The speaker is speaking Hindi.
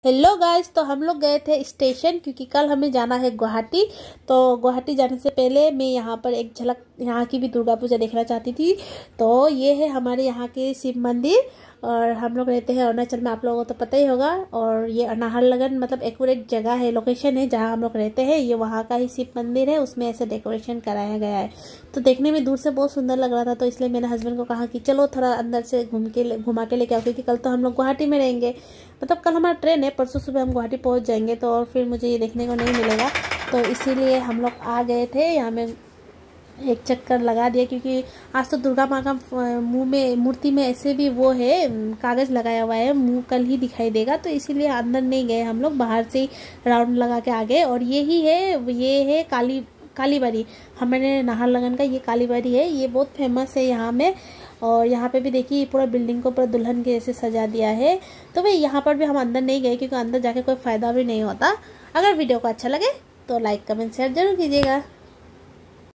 हेलो गाइस, तो हम लोग गए थे स्टेशन क्योंकि कल हमें जाना है गुवाहाटी। तो गुवाहाटी जाने से पहले मैं यहाँ पर एक झलक यहाँ की भी दुर्गा पूजा देखना चाहती थी। तो ये है हमारे यहाँ के शिव मंदिर और हम लोग रहते हैं अरुणाचल में, आप लोगों को तो पता ही होगा। और ये नाहरलगन मतलब एक्यूरेट जगह है, लोकेशन है जहाँ हम लोग रहते हैं। ये वहाँ का ही शिव मंदिर है, उसमें ऐसे डेकोरेशन कराया गया है। तो देखने में दूर से बहुत सुंदर लग रहा था, तो इसलिए मैंने हस्बैंड को कहा कि चलो थोड़ा अंदर से घुमा के लेके आओ, क्योंकि कल तो हम लोग गुवाहाटी में रहेंगे। मतलब कल हमारा ट्रेन है, परसों सुबह हम गुवाहाटी पहुंच जाएंगे, तो और फिर मुझे ये देखने को नहीं मिलेगा। तो इसीलिए हम लोग आ गए थे यहाँ में, एक चक्कर लगा दिया। क्योंकि आज तो दुर्गा माँ का मुंह में, मूर्ति में ऐसे भी वो है कागज़ लगाया हुआ है, मुंह कल ही दिखाई देगा। तो इसीलिए अंदर नहीं गए हम लोग, बाहर से ही राउंड लगा के आ गए। और यही है, ये है कालीबाड़ी, हमारे नाहरलगन का ये कालीबाड़ी है। ये बहुत फेमस है यहाँ में। और यहाँ पे भी देखिए पूरा बिल्डिंग को पूरा दुल्हन के जैसे सजा दिया है। तो भाई यहाँ पर भी हम अंदर नहीं गए, क्योंकि अंदर जाके कोई फ़ायदा भी नहीं होता। अगर वीडियो को अच्छा लगे तो लाइक कमेंट शेयर जरूर कीजिएगा।